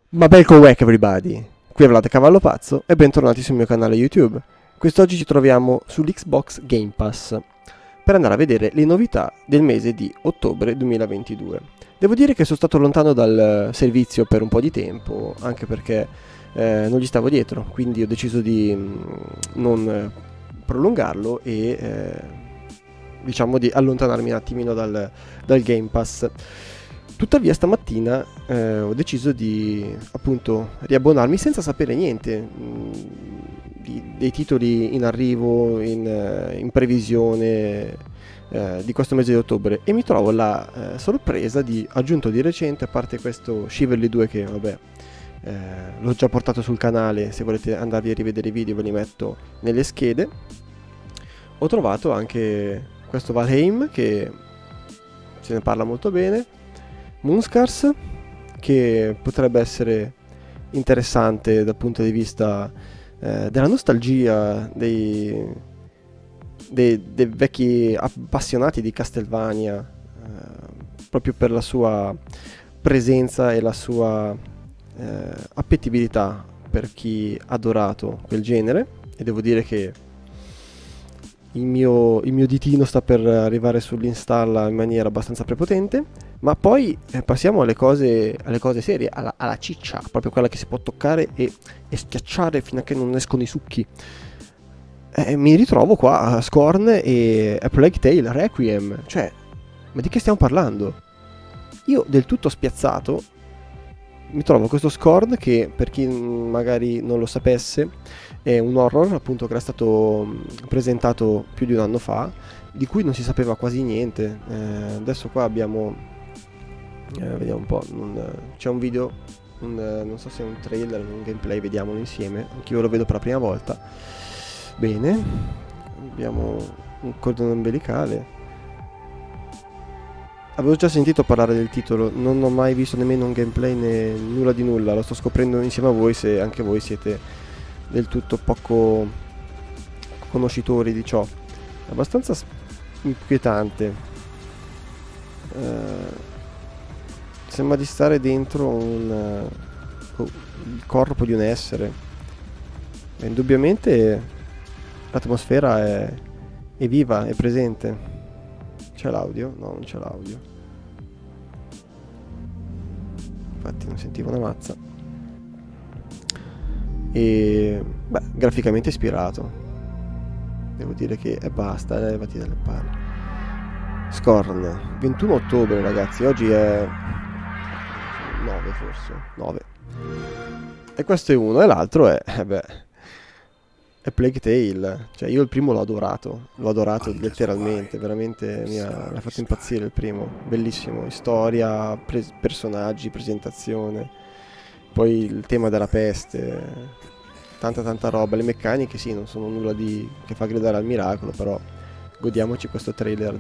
Ma welcome back everybody, qui è Vlad Cavallo Pazzo e bentornati sul mio canale YouTube. Quest'oggi ci troviamo sull'Xbox Game Pass per andare a vedere le novità del mese di ottobre 2022. Devo dire che sono stato lontano dal servizio per un po' di tempo, anche perché non gli stavo dietro, quindi ho deciso di non prolungarlo e diciamo di allontanarmi un attimino dal Game Pass. Tuttavia stamattina ho deciso di appunto riabbonarmi senza sapere niente dei titoli in arrivo, in previsione di questo mese di ottobre, e mi trovo la sorpresa di, aggiunto di recente, a parte questo Chivalry 2 che vabbè l'ho già portato sul canale, se volete andarvi a rivedere i video ve li metto nelle schede. Ho trovato anche questo Valheim che se ne parla molto bene, Moonscars che potrebbe essere interessante dal punto di vista della nostalgia dei vecchi appassionati di Castlevania, proprio per la sua presenza e la sua appetibilità per chi ha adorato quel genere, e devo dire che il mio ditino sta per arrivare sull'installa in maniera abbastanza prepotente. Ma poi passiamo alle cose serie, alla ciccia, proprio quella che si può toccare e schiacciare fino a che non escono i succhi. Mi ritrovo qua a Scorn e a Plague Tale Requiem, cioè, ma di che stiamo parlando? Io del tutto spiazzato mi trovo questo Scorn che, per chi magari non lo sapesse, è un horror appunto che era stato presentato più di un anno fa, di cui non si sapeva quasi niente. Adesso qua abbiamo vediamo un po', c'è un video, non so se è un trailer o un gameplay, vediamolo insieme, anch'io lo vedo per la prima volta. Bene, abbiamo un cordone ombelicale. Avevo già sentito parlare del titolo, non ho mai visto nemmeno un gameplay né nulla di nulla, lo sto scoprendo insieme a voi, se anche voi siete del tutto poco conoscitori di ciò. È abbastanza inquietante. Sembra di stare dentro il corpo di un essere. E indubbiamente l'atmosfera è viva, è presente. C'è l'audio? No, non c'è l'audio. Infatti non sentivo una mazza. E beh, graficamente ispirato. Devo dire che basta, levati dalle palle. Scorn, 21 ottobre ragazzi, oggi è 9 forse, 9. E questo è uno, e l'altro è Plague Tale. Cioè io il primo l'ho adorato letteralmente, veramente mi ha fatto impazzire il primo. Bellissimo, storia, personaggi, presentazione, poi il tema della peste, tanta roba. Le meccaniche sì, non sono nulla che fa gridare al miracolo, però godiamoci questo trailer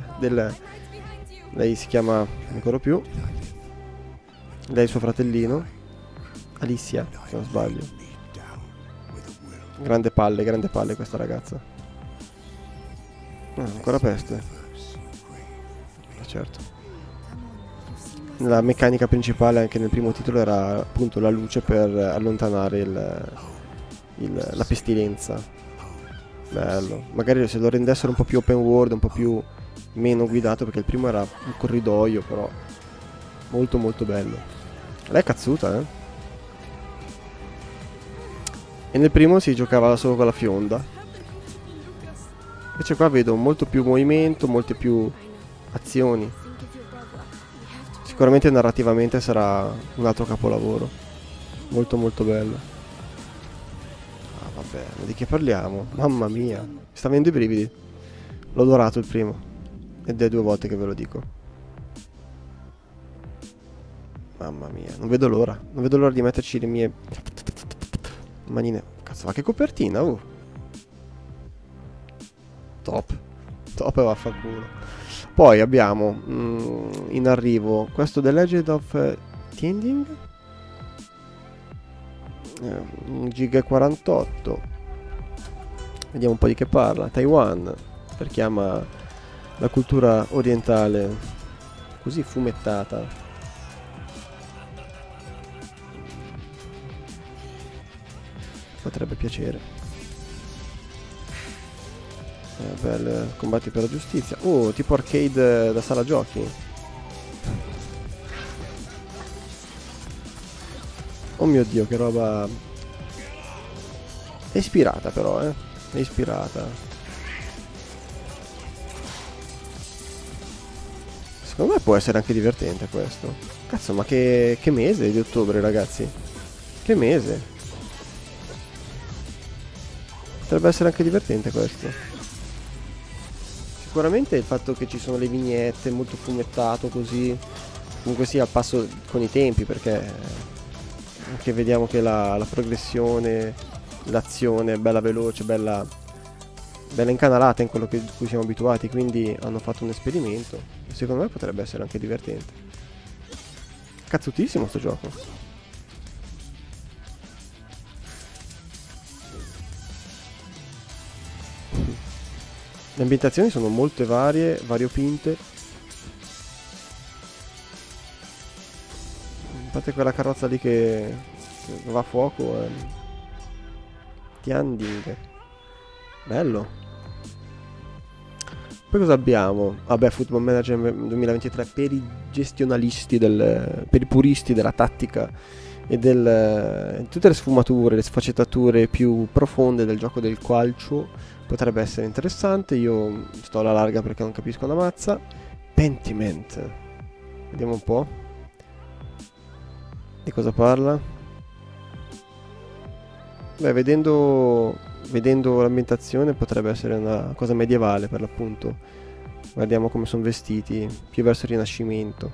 lei si chiama, non mi ricordo più, lei è il suo fratellino, Alicia, se non sbaglio. Grande palle questa ragazza. Ancora peste. Certo. La meccanica principale anche nel primo titolo era appunto la luce per allontanare la pestilenza. Bello. Magari se lo rendessero un po' più open world, un po' più meno guidato, perché il primo era un corridoio, però molto molto bello. Lei è cazzuta, eh? E nel primo si giocava solo con la fionda. Invece qua vedo molto più movimento, molte più azioni. Sicuramente narrativamente sarà un altro capolavoro. Molto molto bello. Ah vabbè, ma di che parliamo? Mamma mia, mi sta venendo i brividi. L'ho adorato il primo, ed è 2 volte che ve lo dico. Mamma mia, non vedo l'ora di metterci le mie manine. Cazzo, ma che copertina, top e vaffanculo. Poi abbiamo in arrivo questo The Legend of Tiending, 1 giga e 48. Vediamo un po' di che parla. Taiwan, per chi ama la cultura orientale così fumettata. potrebbe piacere. Bel combatti per la giustizia. Oh, tipo arcade da sala giochi. Oh mio Dio, che roba. È ispirata però, è ispirata. Secondo me può essere anche divertente questo. Cazzo, ma che mese di ottobre, ragazzi. Che mese. Potrebbe essere anche divertente questo. Sicuramente il fatto che ci sono le vignette, molto fumettato così. Comunque sia al passo con i tempi, perché anche vediamo che la progressione, l'azione è bella veloce, bella incanalata in quello che cui siamo abituati, quindi hanno fatto un esperimento. Secondo me potrebbe essere anche divertente. Cazzutissimo sto gioco. Le ambientazioni sono molto varie, variopinte. A parte quella carrozza lì che va a fuoco. Tianding. Bello. Poi cosa abbiamo? Vabbè, Football Manager 2023 per i gestionalisti, per i puristi della tattica e tutte le sfumature, le sfaccettature più profonde del gioco del calcio. Potrebbe essere interessante. Io sto alla larga perché non capisco una mazza. Pentiment. Vediamo un po'. Di cosa parla? Beh, vedendo l'ambientazione potrebbe essere una cosa medievale per l'appunto. Guardiamo come sono vestiti, più verso il Rinascimento.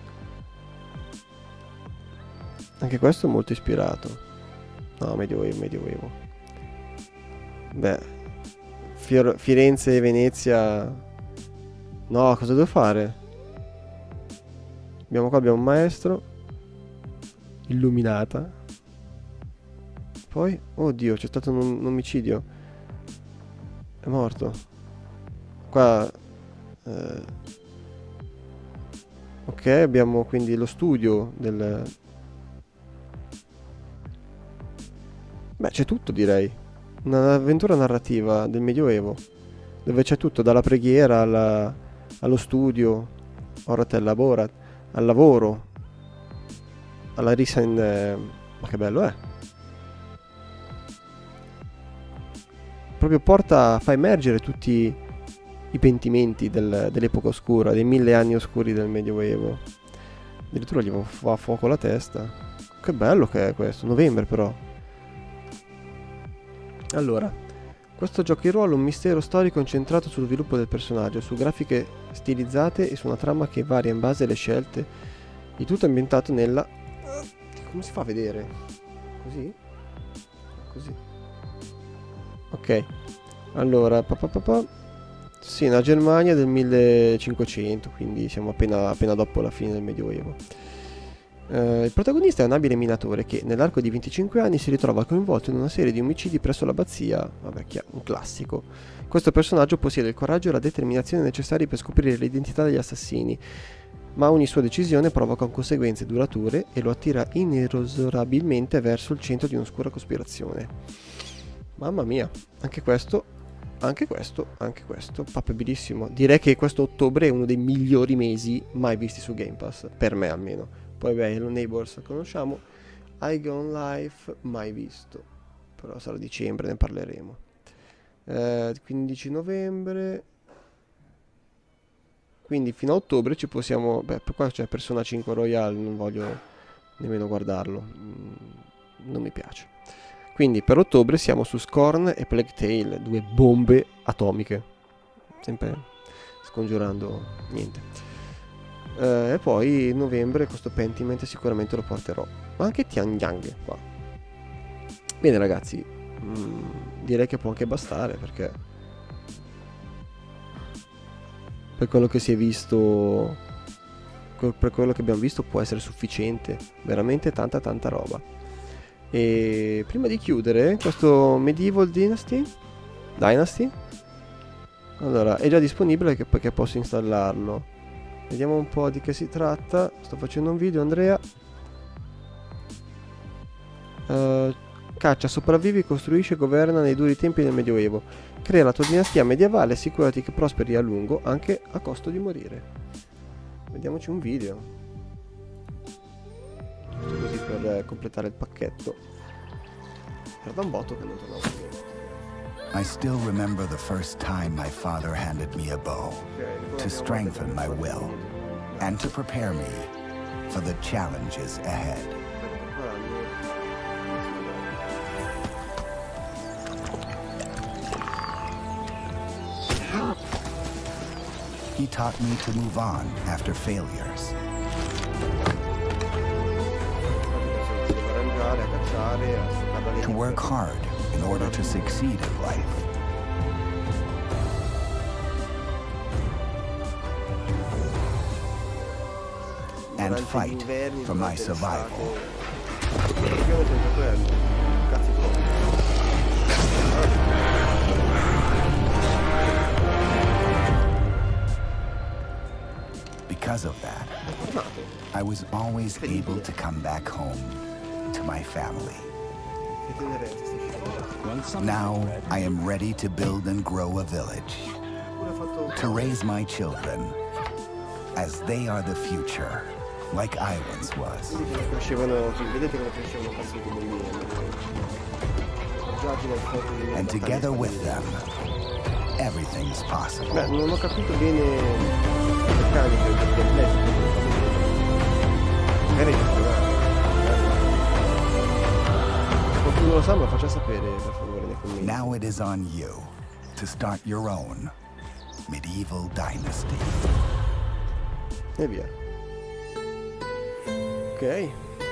Anche questo è molto ispirato. No, Medioevo. Beh, Firenze e Venezia. No, cosa devo fare? Abbiamo un maestro. Illuminata. Poi, oddio, c'è stato un omicidio. È morto. Qua ok, abbiamo quindi lo studio del. Beh, c'è tutto, direi. Un'avventura narrativa del Medioevo, dove c'è tutto, dalla preghiera allo studio, Orat al lavoro, alla risa in. Ma che bello è! Proprio fa emergere tutti i pentimenti dell'epoca oscura, dei 1000 anni oscuri del Medioevo. Addirittura gli va a fuoco la testa. Che bello che è questo, novembre però. Allora, questo gioco di ruolo è un mistero storico incentrato sullo sviluppo del personaggio, su grafiche stilizzate e su una trama che varia in base alle scelte. Il tutto ambientato nella. Come si fa a vedere? Così? Così. Ok. Allora, sì, la Germania del 1500, quindi siamo appena dopo la fine del Medioevo. Il protagonista è un abile minatore che, nell'arco di 25 anni, si ritrova coinvolto in una serie di omicidi presso l'abbazia, vabbè, un classico. Questo personaggio possiede il coraggio e la determinazione necessari per scoprire l'identità degli assassini, ma ogni sua decisione provoca conseguenze durature e lo attira inesorabilmente verso il centro di un'oscura cospirazione. Mamma mia, anche questo, papabilissimo. Direi che questo ottobre è uno dei migliori mesi mai visti su Game Pass, per me almeno. Poi beh, Hello Neighbors conosciamo, I Gone Life mai visto, però sarà dicembre, ne parleremo. 15 novembre, quindi fino a ottobre ci possiamo. Beh, qua c'è Persona 5 Royale, non voglio nemmeno guardarlo, non mi piace. Quindi per ottobre siamo su Scorn e Plague Tale, due bombe atomiche, sempre scongiurando niente. E poi novembre questo Pentiment sicuramente lo porterò, ma anche Tianyang qua. Bene ragazzi, direi che può anche bastare, perché per quello che si è visto, per quello che abbiamo visto può essere sufficiente, veramente tanta roba. E prima di chiudere questo Medieval Dynasty, allora è già disponibile perché posso installarlo. Vediamo un po' di che si tratta. Sto facendo un video, Andrea. caccia, sopravvivi, costruisce e governa nei duri tempi del Medioevo. Crea la tua dinastia medievale e assicurati che prosperi a lungo, anche a costo di morire. Vediamoci un video. Giusto così per completare il pacchetto. Era da un botto che non tornavo più. I still remember the first time my father handed me a bow to strengthen my will and to prepare me for the challenges ahead. He taught me to move on after failures. To work hard in order to succeed in life. And fight for my survival. Because of that, I was always able to come back home to my family. Now I am ready to build and grow a village, to raise my children, as they are the future, like I once was. And together with them, everything's possible. Non ho capito bene le meccaniche del gameplay. Magari qualcuno lo sa, ma faccia sapere per favore nei commenti. Now it is on you to start your own medieval dynasty. E via. Ok.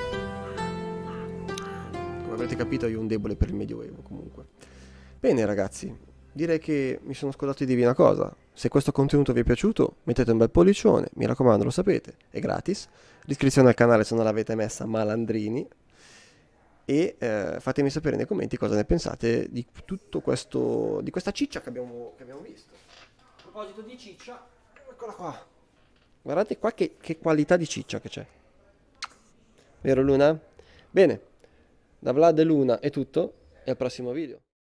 Come avrete capito, io ho un debole per il Medioevo comunque. Bene ragazzi, direi che mi sono scordato di dirvi una cosa. Se questo contenuto vi è piaciuto, mettete un bel pollicione, mi raccomando, lo sapete, è gratis. L'iscrizione al canale se non l'avete messa, malandrini. E fatemi sapere nei commenti cosa ne pensate di tutto questo, di questa ciccia che abbiamo visto. A proposito di ciccia, eccola qua. Guardate qua che qualità di ciccia che c'è. Vero Luna? Bene, da Vlad e Luna è tutto e al prossimo video.